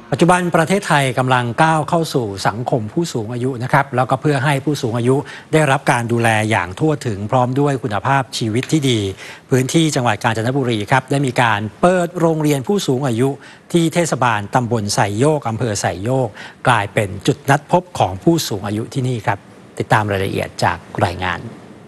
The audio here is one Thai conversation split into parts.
ปัจจุบันประเทศไทยกำลังก้าวเข้าสู่สังคมผู้สูงอายุนะครับแล้วก็เพื่อให้ผู้สูงอายุได้รับการดูแลอย่างทั่วถึงพร้อมด้วยคุณภาพชีวิตที่ดีพื้นที่จังหวัดกาญจนบุรีครับได้มีการเปิดโรงเรียนผู้สูงอายุที่เทศบาลตำบลไสโยกอำเภอไสโยกกลายเป็นจุดนัดพบของผู้สูงอายุที่นี่ครับติดตามรายละเอียดจากรายงาน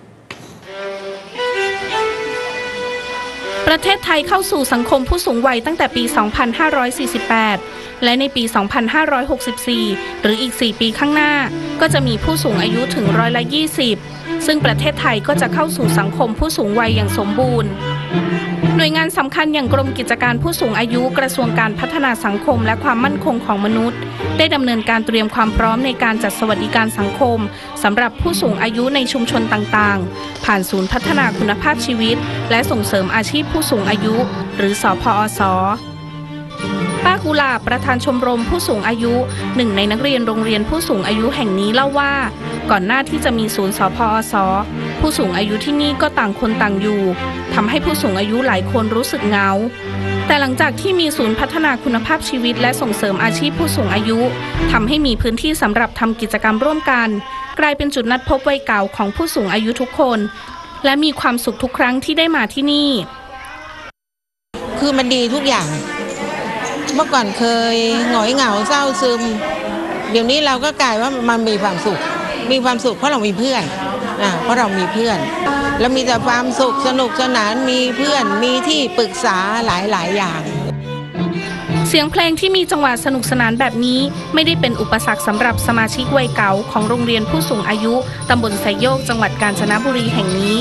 ประเทศไทยเข้าสู่สังคมผู้สูงวัยตั้งแต่ปี 2548 และในปี 2564 หรืออีก 4 ปีข้างหน้าก็จะมีผู้สูงอายุถึง20%ซึ่งประเทศไทยก็จะเข้าสู่สังคมผู้สูงวัยอย่างสมบูรณ์หน่วยงานสำคัญอย่างกรมกิจการผู้สูงอายุกระทรวงการพัฒนาสังคมและความมั่นคงของมนุษย์ได้ดำเนินการเตรียมความพร้อมในการจัดสวัสดิการสังคมสำหรับผู้สูงอายุในชุมชนต่างๆผ่านศูนย์พัฒนาคุณภาพชีวิตและส่งเสริมอาชีพผู้สูงอายุหรือสพอส.ป้ากุหลาบประธานชมรมผู้สูงอายุหนึ่งในนักเรียนโรงเรียนผู้สูงอายุแห่งนี้เล่าว่าก่อนหน้าที่จะมีศูนย์สพอส.ผู้สูงอายุที่นี่ก็ต่างคนต่างอยู่ทำให้ผู้สูงอายุหลายคนรู้สึกเหงาแต่หลังจากที่มีศูนย์พัฒนาคุณภาพชีวิตและส่งเสริมอาชีพผู้สูงอายุทำให้มีพื้นที่สำหรับทำกิจกรรมร่วมกันกลายเป็นจุดนัดพบวัยเก่าของผู้สูงอายุทุกคนและมีความสุขทุกครั้งที่ได้มาที่นี่คือมันดีทุกอย่างเมื่อก่อนเคยหงอยเหงาเศร้าซึมเดี๋ยวนี้เราก็กลายว่ามันมีความสุขเพราะเรามีเพื่อนแล้วมีแต่ความสุขสนุกสนานมีเพื่อนมีที่ปรึกษาหลายอย่างเสียงเพลงที่มีจังหวะสนุกสนานแบบนี้ไม่ได้เป็นอุปสรรคสำหรับสมาชิกวัยเก่าของโรงเรียนผู้สูงอายุตำบลไสโยกจังหวัดกาญจนบุรีแห่งนี้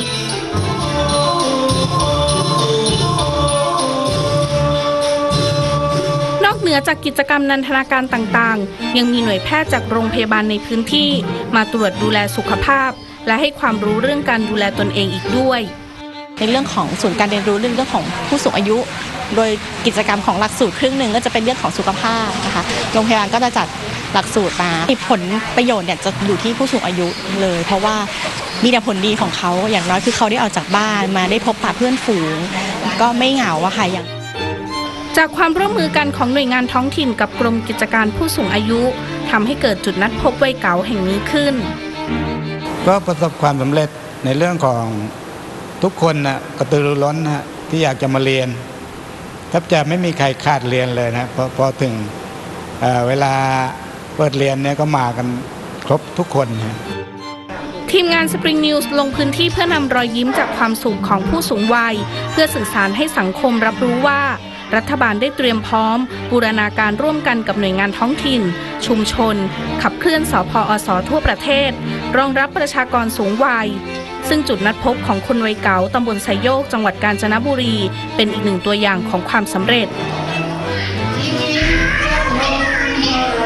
เหนือจากกิจกรรมนันทนาการต่างๆยังมีหน่วยแพทย์จากโรงพยาบาลในพื้นที่มาตรวจดูแลสุขภาพและให้ความรู้เรื่องการดูแลตนเองอีกด้วยในเรื่องของศูนย์การเรียนรู้เรื่องของผู้สูงอายุโดยกิจกรรมของหลักสูตรครึ่งหนึ่งก็จะเป็นเรื่องของสุขภาพนะคะโรงพยาบาลก็จะจัดหลักสูตรมาผลประโยชน์เนี่ยจะอยู่ที่ผู้สูงอายุเลยเพราะว่ามีแต่ผลดีของเขาอย่างน้อยคือเขาได้ออกจากบ้านมาได้พบปะเพื่อนฝูงก็ไม่เหงาอะค่ะอย่างจากความร่วมมือกันของหน่วยงานท้องถิ่นกับกรมกิจการผู้สูงอายุทำให้เกิดจุดนัดพบวัยเก่าแห่งนี้ขึ้นก็ประสบความสำเร็จในเรื่องของทุกคนนะกระตือรือร้นนะที่อยากจะมาเรียนแทบจะไม่มีใครขาดเรียนเลยนะพอถึงเวลาเปิดเรียนเนี่ยก็มากันครบทุกคนนะทีมงาน Spring News ลงพื้นที่เพื่อนำรอยยิ้มจากความสุขของผู้สูงวัยเพื่อสื่อสารให้สังคมรับรู้ว่ารัฐบาลได้เตรียมพร้อมบูรณาการร่วมกันกับหน่วยงานท้องถิ่นชุมชนขับเคลื่อนสพอส.ทั่วประเทศรองรับประชากรสูงวัยซึ่งจุดนัดพบของคนวัยเก่าตำบลไสโยกจังหวัดกาญจนบุรีเป็นอีกหนึ่งตัวอย่างของความสำเร็จ